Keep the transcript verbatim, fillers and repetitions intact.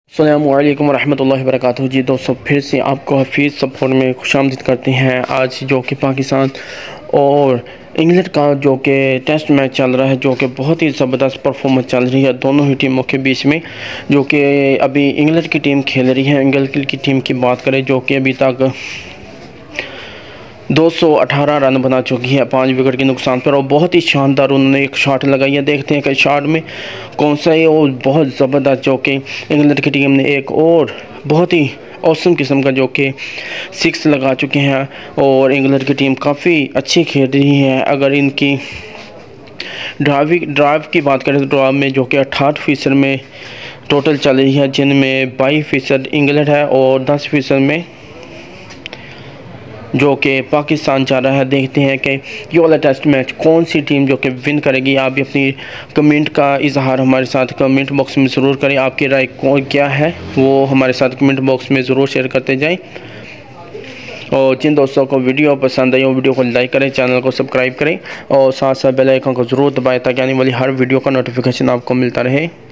अस्सलामुअलैकुम वरहमतुल्लाहि वबरकातुहू। जी दोस्तों, फिर से आपको हफीज़ सपोर्ट में खुशामदीद करते हैं। आज जो कि पाकिस्तान और इंग्लैंड का जो कि टेस्ट मैच चल रहा है, जो कि बहुत ही ज़बरदस्त परफॉर्मेंस चल रही है दोनों ही टीमों के बीच में। जो कि अभी इंग्लैंड की टीम खेल रही है। इंग्लैंड की टीम की बात करें जो कि अभी तक दो सौ अठारह रन बना चुकी है पाँच विकेट के नुकसान पर, और बहुत ही शानदार उन्होंने एक शॉट लगाई है। देखते हैं कि शॉट में कौन सा है, और बहुत ज़बरदस्त जो कि इंग्लैंड की टीम ने एक और बहुत ही औसम किस्म का जो कि सिक्स लगा चुके हैं। और इंग्लैंड की टीम काफ़ी अच्छी खेल रही है। अगर इनकी ड्राइव ड्राइव की बात करें तो ड्राइव में जो कि अट्ठारह फीसद में टोटल चल रही है, जिनमें बाईस फीसद इंग्लैंड है और दस फीसद में जो कि पाकिस्तान चाह रहा है। देखते हैं कि ये वाला टेस्ट मैच कौन सी टीम जो कि विन करेगी। आप भी अपनी कमेंट का इजहार हमारे साथ कमेंट बॉक्स में ज़रूर करें। आपकी राय कौन क्या है वो हमारे साथ कमेंट बॉक्स में ज़रूर शेयर करते जाएं। और जिन दोस्तों को वीडियो पसंद आई वो वीडियो को लाइक करें, चैनल को सब्सक्राइब करें और साथ साथ बेल आइकन को ज़रूर दबाएं ताकि आने वाली हर वीडियो का नोटिफिकेशन आपको मिलता रहे।